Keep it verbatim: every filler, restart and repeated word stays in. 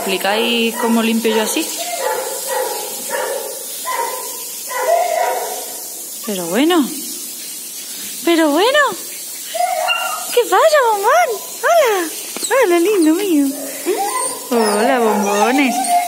explicáis cómo limpio yo así? Pero bueno. Pero bueno. ¿Qué pasa, bombón? Hola. Hola, lindo mío. Hola, bombones.